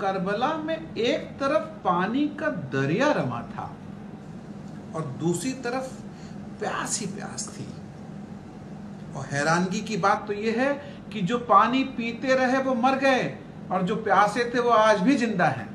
Karbala में एक तरफ पानी का दरिया रमा था और दूसरी तरफ प्यास ही प्यास थी। और हैरानगी की बात तो यह है कि जो पानी पीते रहे वो मर गए और जो प्यासे थे वो आज भी जिंदा हैं।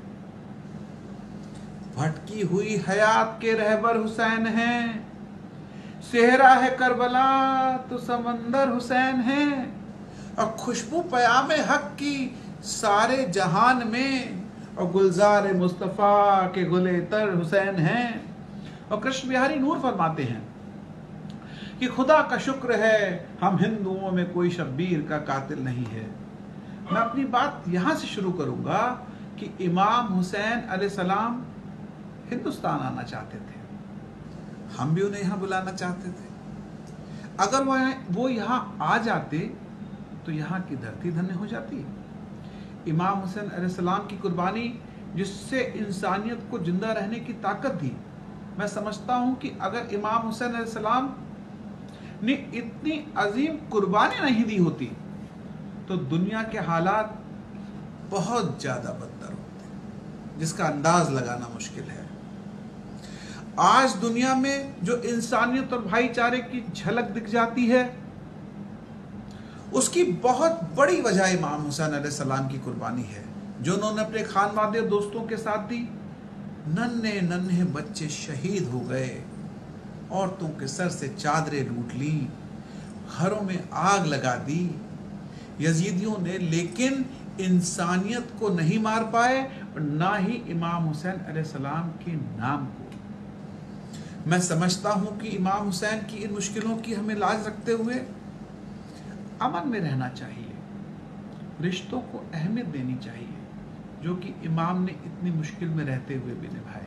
भटकी हुई हयात के रहबर हुसैन हैं, सेहरा है करबला तो समंदर हुसैन है। और खुशबू पयामे हक की सारे जहान में, और गुलजार मुस्तफ़ा के गुलेतर हुसैन हैं। और कृष्ण बिहारी नूर फरमाते हैं कि खुदा का शुक्र है हम हिंदुओं में कोई शब्बीर का कातिल नहीं है। मैं अपनी बात यहां से शुरू करूंगा कि इमाम हुसैन अलैहिस्सलाम हिंदुस्तान आना चाहते थे, हम भी उन्हें यहां बुलाना चाहते थे। अगर वो यहां आ जाते तो यहां की धरती धन्य हो जाती। इमाम हुसैन अलैहिस्सलाम की कुर्बानी जिससे इंसानियत को जिंदा रहने की ताकत दी, मैं समझता हूं कि अगर इमाम हुसैन अलैहिस्सलाम ने इतनी अजीम कुर्बानी नहीं दी होती तो दुनिया के हालात बहुत ज्यादा बदतर होते, जिसका अंदाज लगाना मुश्किल है। आज दुनिया में जो इंसानियत और भाईचारे की झलक दिख जाती है, उसकी बहुत बड़ी वजह इमाम हुसैन अलैहिस्सलाम की कुर्बानी है, जो उन्होंने अपने खानवादे और दोस्तों के साथ दी। नन्हे नन्हे बच्चे शहीद हो गए, औरतों के सर से चादरें लूट ली, घरों में आग लगा दी यजीदियों ने, लेकिन इंसानियत को नहीं मार पाए और ना ही इमाम हुसैन अलैहिस्सलाम के नाम को। मैं समझता हूं कि इमाम हुसैन की इन मुश्किलों की हमें लाज रखते हुए अमन में रहना चाहिए, रिश्तों को अहमियत देनी चाहिए जो कि इमाम ने इतनी मुश्किल में रहते हुए भी निभाए।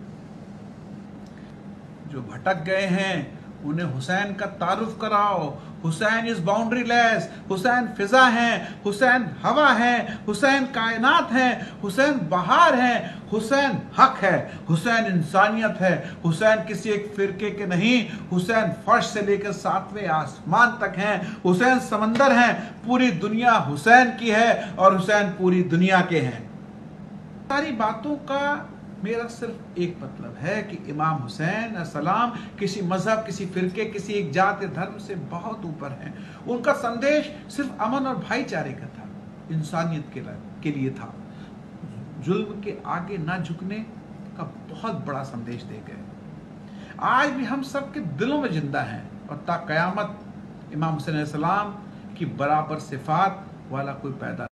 जो भटक गए हैं उन्हें हुसैन का तारुफ कराओ। Hussain is boundary less, Hussain फिजा हैं, हुसैन हवा हैं, हुसैन कायनात हैं, हुसैन बहार हैं, हुसैन हक है, हुसैन इंसानियत है, हुसैन किसी एक फिरके के नहीं, हुसैन फर्श से लेकर 7वें आसमान तक हैं, हुसैन समंदर हैं, पूरी दुनिया हुसैन की है और हुसैन पूरी दुनिया के हैं। सारी बातों का मेरा सिर्फ एक मतलब है कि इमाम हुसैन अलैहिस्सलाम किसी मजहब, किसी फिरके, किसी एक जात धर्म से बहुत ऊपर हैं। उनका संदेश सिर्फ अमन और भाईचारे का था, इंसानियत के लिए था। जुल्म के आगे ना झुकने का बहुत बड़ा संदेश दे गए। आज भी हम सबके दिलों में जिंदा हैं और ता कयामत इमाम हुसैन अलैहिस्सलाम की बराबर सिफात वाला कोई पैदा